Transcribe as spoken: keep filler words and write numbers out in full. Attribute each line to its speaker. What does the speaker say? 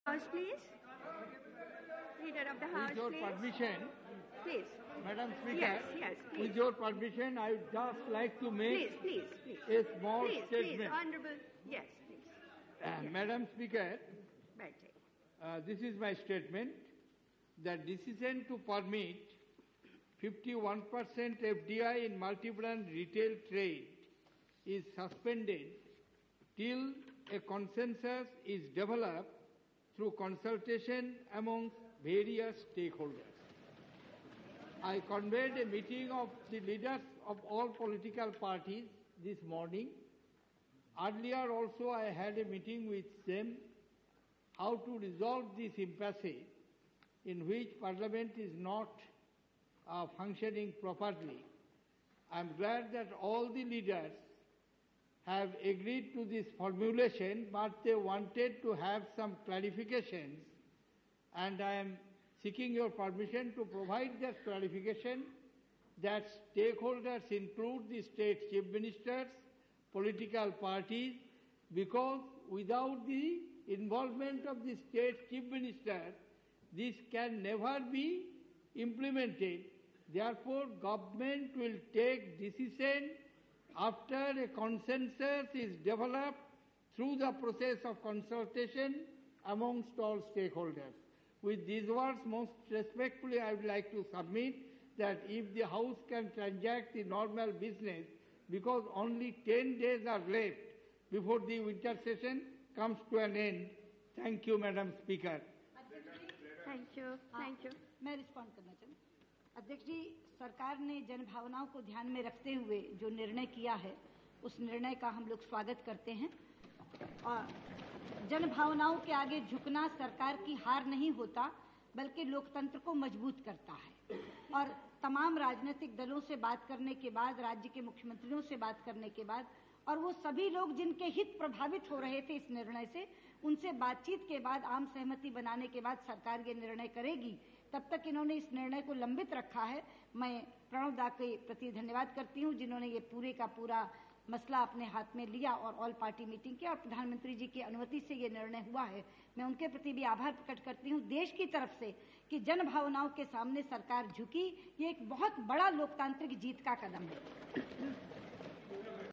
Speaker 1: House, please. Leader of the House,
Speaker 2: with your
Speaker 1: please.
Speaker 2: permission,
Speaker 1: Please.
Speaker 2: Madam Speaker,
Speaker 1: Yes, yes, please.
Speaker 2: with your permission, I would just like to make
Speaker 1: Please, please, please.
Speaker 2: a small
Speaker 1: please,
Speaker 2: statement.
Speaker 1: Please, Honorable. Yes, please.
Speaker 2: Uh, Madam Speaker,
Speaker 1: Right.
Speaker 2: uh, this is my statement. The decision to permit fifty-one percent F D I in multi-brand retail trade is suspended till a consensus is developed through consultation among various stakeholders. I convened a meeting of the leaders of all political parties this morning. Earlier also I had a meeting with them how to resolve this impasse in which Parliament is not uh, functioning properly. I am glad that all the leaders have agreed to this formulation, but they wanted to have some clarifications, and I am seeking your permission to provide that clarification that stakeholders include the state chief ministers, political parties, because without the involvement of the state chief minister, this can never be implemented. Therefore, government will take decision after a consensus is developed through the process of consultation amongst all stakeholders. With these words, most respectfully, I would like to submit that if the House can transact the normal business, because only ten days are left before the winter session comes to an end. Thank you, Madam Speaker.
Speaker 1: Thank you. Thank you.
Speaker 3: मैं respond करना चाहूँ। अध्यक्ष जी, सरकार ने जन भावनाओं को ध्यान में रखते हुए जो निर्णय किया है, उस निर्णय का हम लोग स्वागत करते हैं। और जन भावनाओं के आगे झुकना सरकार की हार नहीं होता, बल्कि लोकतंत्र को मजबूत करता है। और तमाम राजनीतिक दलों से बात करने के बाद, राज्य के मुख्यमंत्रियों से बात करने के बाद, और वो सभी लोग जिनके हित प्रभावित हो रहे थे इस निर्णय से, उनसे बातचीत के बाद, आम सहमति बनाने के बाद सरकार ये निर्णय करेगी। तब तक इन्होंने इस निर्णय को लंबित रखा है। मैं प्रणव दा के प्रति धन्यवाद करती हूँ, जिन्होंने ये पूरे का पूरा मसला अपने हाथ में लिया और ऑल पार्टी मीटिंग किया, और प्रधानमंत्री जी की अनुमति से ये निर्णय हुआ है। मैं उनके प्रति भी आभार प्रकट करती हूँ देश की तरफ से कि जन भावनाओं के सामने सरकार झुकी। ये एक बहुत बड़ा लोकतांत्रिक जीत का कदम है।